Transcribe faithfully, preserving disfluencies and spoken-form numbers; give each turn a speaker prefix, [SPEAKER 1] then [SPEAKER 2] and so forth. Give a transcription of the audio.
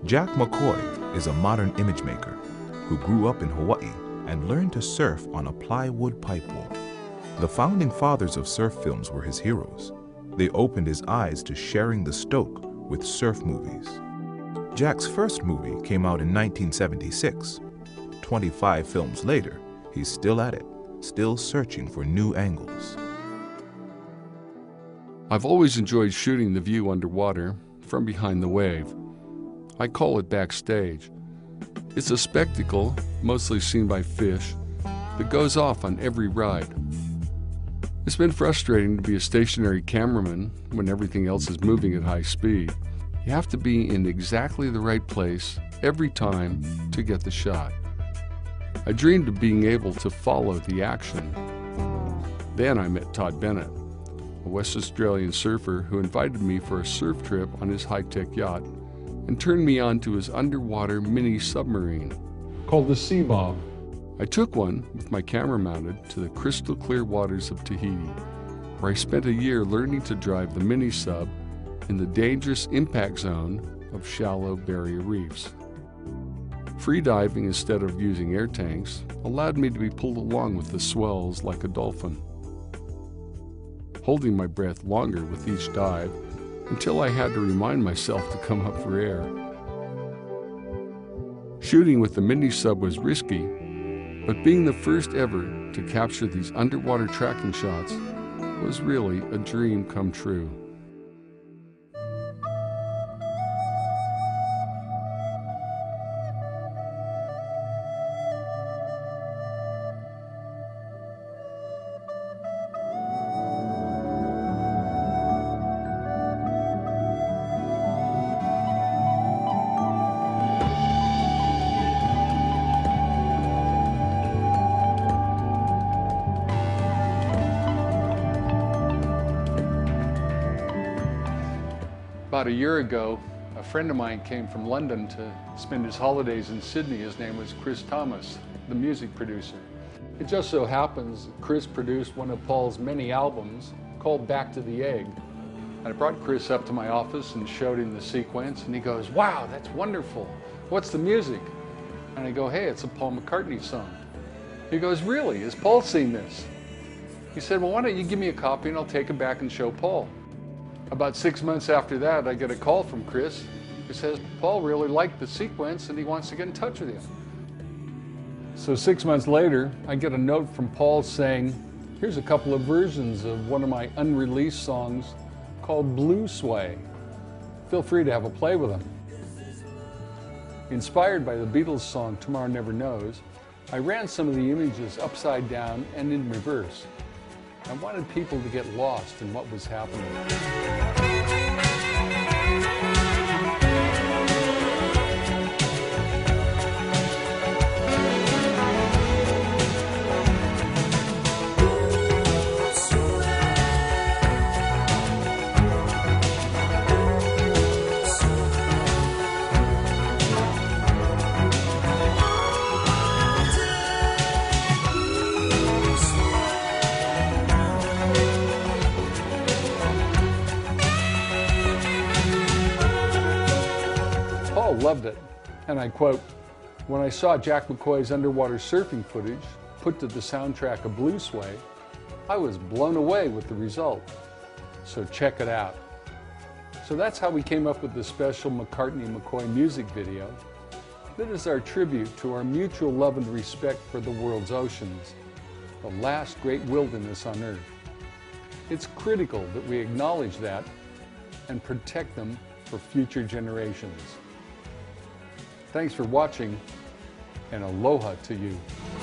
[SPEAKER 1] Jack McCoy is a modern image maker who grew up in Hawaii and learned to surf on a plywood pipe wall. The founding fathers of surf films were his heroes. They opened his eyes to sharing the stoke with surf movies. Jack's first movie came out in nineteen seventy-six. twenty-five films later, he's still at it, still searching for new angles.
[SPEAKER 2] I've always enjoyed shooting the view underwater from behind the wave. I call it backstage. It's a spectacle, mostly seen by fish, that goes off on every ride. It's been frustrating to be a stationary cameraman when everything else is moving at high speed. You have to be in exactly the right place every time to get the shot. I dreamed of being able to follow the action. Then I met Todd Bennett, a West Australian surfer who invited me for a surf trip on his high-tech yacht and turned me on to his underwater mini submarine called the Sea Bob. I took one with my camera mounted to the crystal clear waters of Tahiti, where I spent a year learning to drive the mini sub in the dangerous impact zone of shallow barrier reefs. Free diving instead of using air tanks allowed me to be pulled along with the swells like a dolphin, holding my breath longer with each dive until I had to remind myself to come up for air. Shooting with the mini sub was risky, but being the first ever to capture these underwater tracking shots was really a dream come true. About a year ago, a friend of mine came from London to spend his holidays in Sydney. His name was Chris Thomas, the music producer. It just so happens that Chris produced one of Paul's many albums called Back to the Egg. And I brought Chris up to my office and showed him the sequence, and he goes, "Wow, that's wonderful. What's the music?" And I go, "Hey, it's a Paul McCartney song." He goes, "Really? Has Paul seen this?" He said, "Well, why don't you give me a copy and I'll take it back and show Paul." About six months after that, I get a call from Chris who says Paul really liked the sequence and he wants to get in touch with you. So six months later, I get a note from Paul saying, "Here's a couple of versions of one of my unreleased songs called Blue Sway. Feel free to have a play with them." Inspired by the Beatles song Tomorrow Never Knows, I ran some of the images upside down and in reverse. I wanted people to get lost in what was happening. Paul loved it, and I quote, "When I saw Jack McCoy's underwater surfing footage put to the soundtrack of Blue Sway, I was blown away with the result. So check it out." So that's how we came up with the special McCartney-McCoy music video that is our tribute to our mutual love and respect for the world's oceans, the last great wilderness on Earth. It's critical that we acknowledge that and protect them for future generations. Thanks for watching, and aloha to you.